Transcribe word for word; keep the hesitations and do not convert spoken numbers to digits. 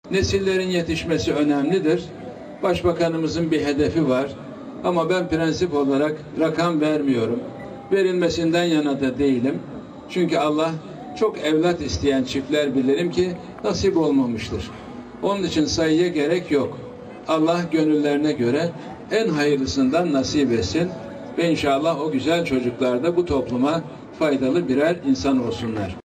Nesillerin yetişmesi önemlidir. Başbakanımızın bir hedefi var. Ama ben prensip olarak rakam vermiyorum. Verilmesinden yana da değilim. Çünkü Allah çok evlat isteyen çiftler bilirim ki nasip olmamıştır. Onun için sayıya gerek yok. Allah gönüllerine göre en hayırlısından nasip etsin. Ve inşallah o güzel çocuklar da bu topluma faydalı birer insan olsunlar.